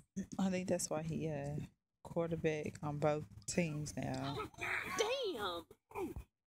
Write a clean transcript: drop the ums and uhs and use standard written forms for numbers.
I think that's why he quarterback on both teams now. Damn.